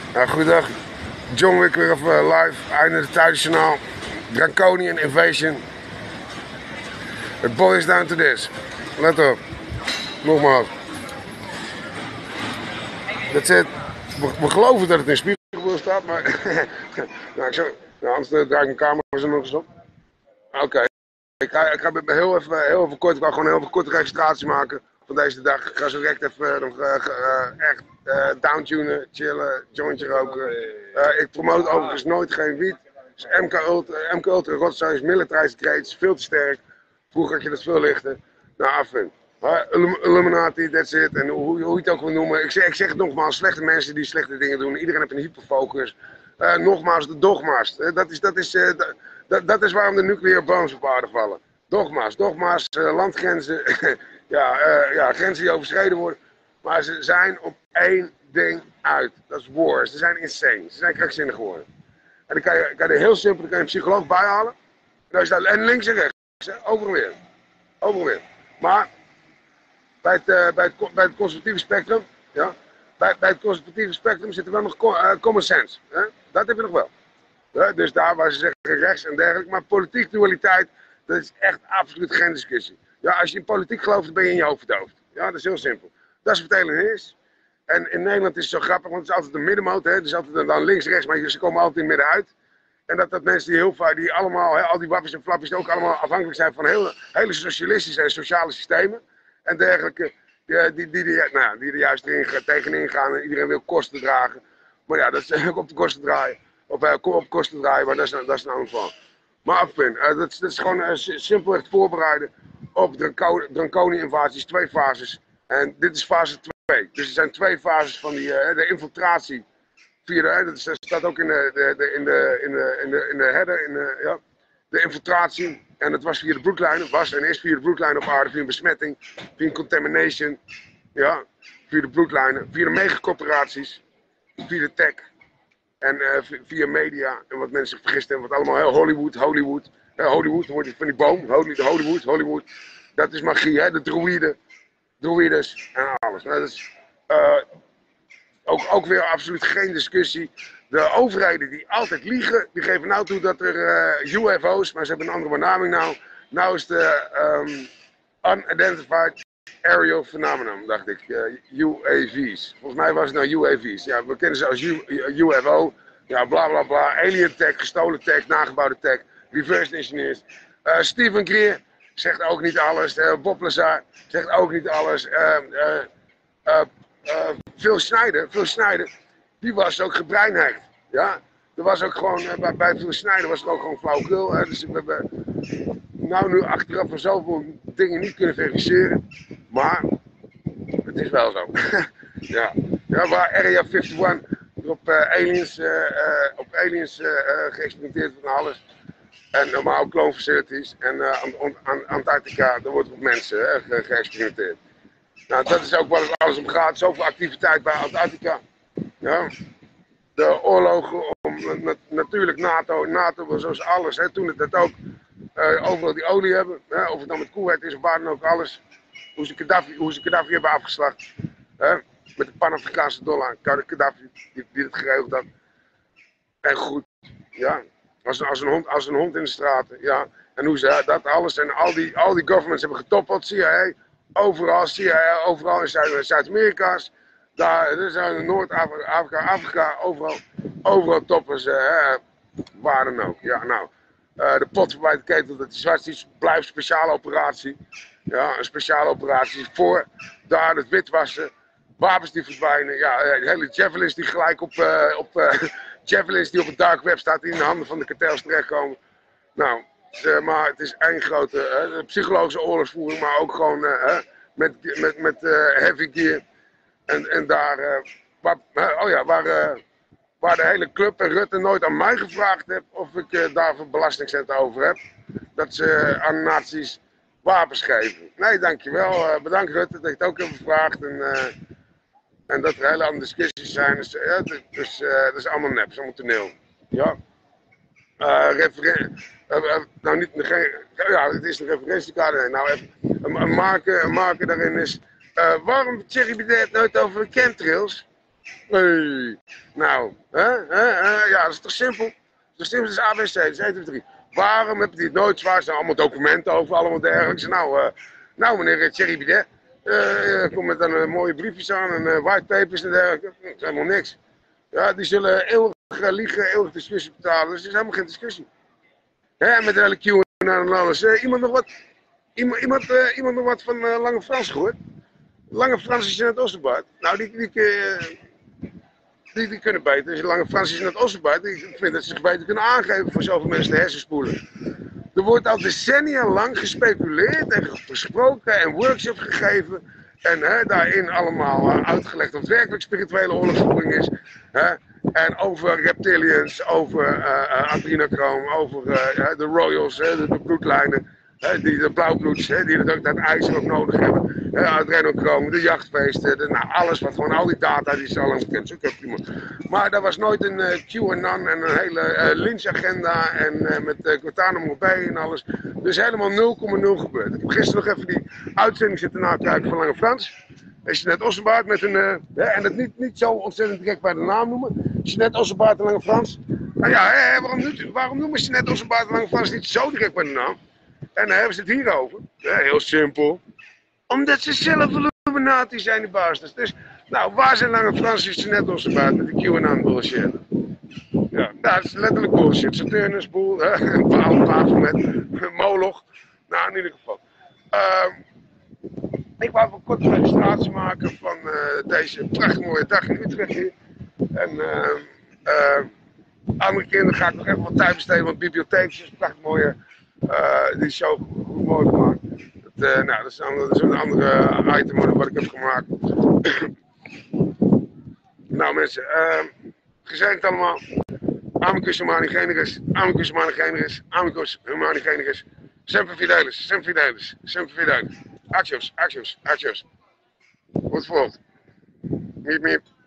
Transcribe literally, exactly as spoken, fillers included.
Nou, goedendag. John Wick weer even live. Einde het tijdsjournaal. Draconian Invasion. It boils down to this. Let op. Nogmaals. That's it. We, we geloven dat het in spiegelbeeld staat, maar... nou, ik zou... nou, anders draai ik mijn camera zo nog eens op. Oké. Okay. Ik ga, ik ga heel, even, heel even kort, ik ga gewoon een heel even korte registratie maken van deze dag. Ik ga zo direct even nog uh, uh, echt uh, downtunen, chillen, jointje roken. Uh, ik promote overigens nooit geen wiet. Dus M K Ultra, M K Ultra rotzooi is militarized grade, is veel te sterk. Vroeger had je dat veel lichter. Nou, afvin. Uh, Illuminati, that's it. En hoe, hoe je het ook wil noemen. Ik zeg, ik zeg het nogmaals, slechte mensen die slechte dingen doen. Iedereen heeft een hyperfocus. Uh, nogmaals, de dogma's. Uh, dat, is, dat, is, uh, dat, dat is waarom de nuclear bombs op aarde vallen. Dogma's, dogma's, uh, landgrenzen. ja, uh, ja, grenzen die overschreden worden. Maar ze zijn op één ding uit. Dat is wars. Ze zijn insane. Ze zijn krankzinnig geworden. En dan kan je, kan je heel simpel, dan kan je een psycholoog bijhalen. En, dan is dat, en links en rechts. Overal weer. Overal weer. Maar bij het, uh, bij het, bij het conservatieve spectrum, ja, bij, bij het conservatieve spectrum zit er wel nog uh, common sense. Hè? Dat heb je nog wel. Ja, dus daar waar ze zeggen rechts en dergelijke. Maar politiek dualiteit, dat is echt absoluut geen discussie. Ja, als je in politiek gelooft, dan ben je in je hoofd verdoofd. Ja, dat is heel simpel. Dat is wat het hele is. En in Nederland is het zo grappig, want het is altijd een middenmoot. Hè? Het is altijd dan links, rechts, maar ze komen altijd in het midden uit. En dat dat mensen die heel vaak, die allemaal, hè, al die wappies en flappies, ook allemaal afhankelijk zijn van hele, hele socialistische en sociale systemen. En dergelijke, die, die, die, die, nou, die er juist erin, tegenin gaan en iedereen wil kosten dragen. Maar ja, dat is ook op de kosten draaien. Of uh, op kosten draaien, maar dat is, dat is een ander geval. Maar afpin, uh, dat, dat is gewoon uh, simpelweg voorbereiden op Draconian-invasies, twee fases. En dit is fase twee. Dus er zijn twee fases van die, uh, de infiltratie. Via de, dat staat ook in de, de, de, in de, in de, in de, in de header, in de, ja, de infiltratie. En dat was via de broeklijn, was en is via de broeklijn op aarde, via een besmetting, via een contamination. Ja, via de bloedlijnen, via de megacorporaties, via de tech. En uh, via media en wat mensen zich vergist hebben, wat allemaal heel Hollywood, Hollywood, uh, Hollywood, dan wordt het van die boom, Hollywood, Hollywood, dat is magie, hè, de druïden, druïdes en alles. Nou, dat is uh, ook, ook weer absoluut geen discussie. De overheden die altijd liegen, die geven nou toe dat er uh, U F O's, maar ze hebben een andere benaming nou, nou is de um, Unidentified Aerial Phenomenon, dacht ik, uh, U A V's. Volgens mij was het nou U A V's. Ja, we kennen ze als U, U F O, ja, bla bla bla, alien tech, gestolen tech, nagebouwde tech, reverse engineers. Uh, Stephen Greer zegt ook niet alles, uh, Bob Lazar zegt ook niet alles. Uh, uh, uh, uh, Phil Snyder, Phil Snyder, die was ook gebreinhecht. Ja, er was ook gewoon, uh, bij, bij Phil Snyder was het ook gewoon flauwekul. Uh, dus we hebben nou nu achteraf van zoveel dingen niet kunnen verifiëren. Maar het is wel zo. ja. ja, waar Area eenenvijftig op uh, aliens, uh, uh, op aliens uh, uh, geëxperimenteerd wordt en alles. En normaal ook clone facilities. En uh, aan, aan Antarctica, daar wordt op mensen uh, ge geëxperimenteerd. Nou, dat is ook waar het alles om gaat. Zoveel activiteit bij Antarctica. Ja. De oorlogen om na natuurlijk NATO. NATO was zoals alles. Hè. Toen het dat ook uh, overal die olie hebben. Hè. Of het dan met Kuwait is of waar dan ook alles. Hoe ze Gaddafi, hoe ze Gaddafi hebben afgeslacht. Hè. Met de Pan-Afrikaanse dollar. Gaddafi die, die het geregeld had. En goed. Ja. Als, als, een hond, als een hond in de straten. Ja. En hoe ze dat alles. En al die, al die governments hebben getoppeld. C I A. Overal. C I A. Overal in Zuid-Amerika's. Daar, er zijn Noord-Afrika, Afrika, overal, overal toppers, uh, waar dan ook. Ja, nou, uh, de pot voorbij de ketel, dat is hartstikke blijft speciale operatie. Ja, een speciale operatie voor daar het witwassen, wapens die verdwijnen. Ja, de hele javelins die gelijk op, uh, op uh, javelins die op het dark web staat, die in de handen van de kartels terechtkomen. Nou, uh, maar het is één grote uh, psychologische oorlogsvoering, maar ook gewoon uh, met, met, met uh, heavy gear. En, en daar, uh, waar, oh ja, waar, uh, waar de hele club en Rutte nooit aan mij gevraagd heeft of ik uh, daarvoor belastingcenten over heb. Dat ze uh, aan nazi's wapens geven. Nee, dankjewel. Uh, bedankt Rutte dat ik het ook heb gevraagd. En, uh, en dat er hele andere discussies zijn. Dus, uh, dus uh, dat is allemaal nep, dat is allemaal toneel. Ja. Uh, referen uh, uh, nou, niet, geen, ja, het is een referentiekader. Nou, even, een, een, marker, een marker daarin is. Uh, waarom Thierry Baudet nooit over de chemtrails? Hey. Nou, hè? Hè? Hè? Ja, dat is toch simpel? Dat is simpel, dat is A B C, dat is één, twee, drie. Waarom heb je het nooit zwaar? Er zijn allemaal documenten over, allemaal dergelijks. Nou, uh, nou meneer Thierry Bidet, uh, kom met dan uh, mooie briefjes aan en uh, whitepapers en dergelijke. Dat is helemaal niks. Ja, die zullen eeuwig uh, liegen, eeuwig discussie betalen, dus er is helemaal geen discussie. Hè, met de hele Q en alles. Uh, iemand nog wat, iemand, iemand, uh, iemand nog wat van uh, Lange Frans gehoord? Lange Frans is Jeanette Ossenbaard. Nou, die, die, uh, die, die kunnen beter. Dus Lange Frans is Jeanette Ossenbaard. Ik vind dat ze zich beter kunnen aangeven voor zoveel mensen de hersenspoelen. Er wordt al decennia lang gespeculeerd en gesproken en workshops gegeven. En hè, daarin allemaal uh, uitgelegd of het werkelijk spirituele oorlogsvoering is. Hè? En over reptilians, over uh, adrenochrome, over uh, de royals, hè, de, de bloedlijnen. He, die de blauwbloeds, he, die dat, dat ijzer ook nodig hebben. He, adrenochrome, de jachtfeesten, de, nou, alles wat gewoon, al die data die ze al lang kent. Zo iemand. Maar daar was nooit een uh, QAnon en een hele uh, lynchagenda en uh, met uh, Guantanamo Bay en alles. Dus helemaal nul komma nul gebeurd. Ik heb gisteren nog even die uitzending zitten nakijken van Lange Frans. Jeanette Ossenbaard met een, uh, hè, en dat niet, niet zo ontzettend direct bij de naam noemen. Jeanette Ossenbaard en Lange Frans. Nou ja, hè, waarom, niet, waarom noemen Jeanette Ossenbaard en Lange Frans niet zo direct bij de naam? En dan hebben ze het hier over. Ja, heel simpel. Omdat ze zelf Illuminati zijn, die bastards. Dus, nou, waar zijn Lange Frans en Jeanette Ossenbaard met die QAnon bullshit? Ja, dat is letterlijk bullshit. Saturnus, boel, een paal, tafel met Moloch. Nou, in ieder geval. Uh, ik wou een korte registratie maken van uh, deze prachtig mooie dag in Utrecht hier. En uh, uh, andere kinderen ga ik nog even wat tijd besteden, want bibliotheek is prachtig mooie. Uh, die show goed mooi gemaakt. Dat, uh, nou, dat, is een, dat is een andere item wat ik heb gemaakt. Nou mensen, uh, gezegd allemaal. Amicus Humani Generis, Amicus Humani Generis, Amicus Humani Generis. Semper Fidelis, Semper Fidelis, Semper Fidelis. Axios, Axios, Axios. Goed volgt. Miep, miep.